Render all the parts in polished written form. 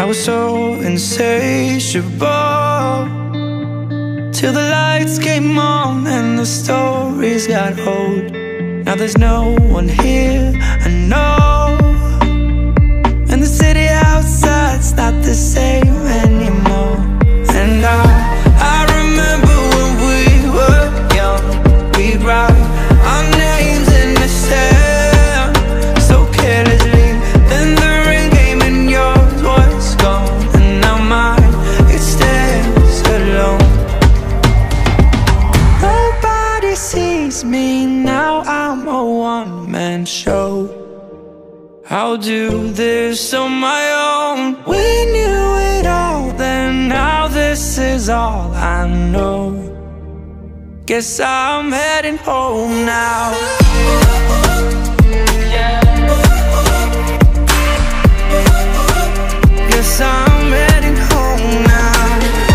I was so insatiable, till the lights came on and the stories got old. Now there's no one here, I know, and the city outside's not the same anymore. And I remember when we were young, we'd write our names in the sand so carelessly. Then the rain came and yours was gone, and now mine, it stands alone. Nobody sees me now, I'm a one-man show. I'll do this on my own. We knew it all then, now this is all I know. Guess I'm heading home now. Guess I'm heading home now.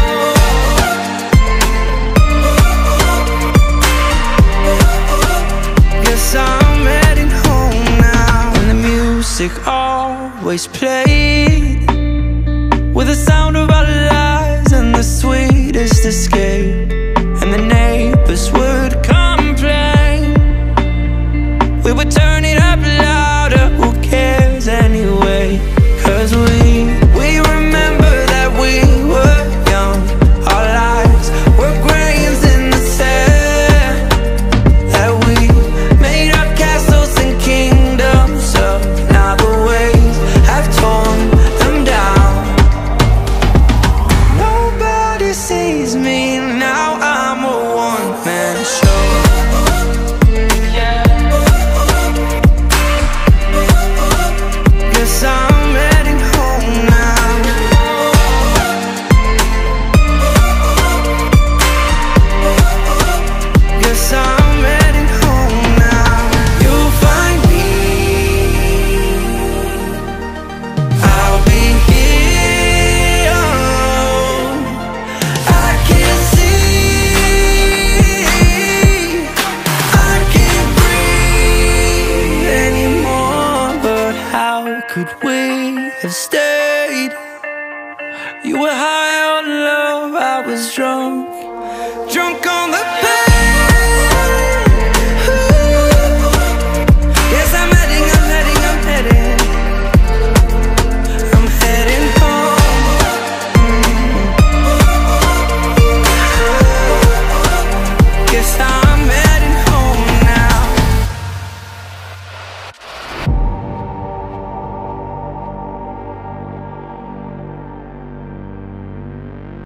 Guess I'm heading home now. And the music always played with the sound of our lives and the sweetest escape. And the neighbors would complain, we would turn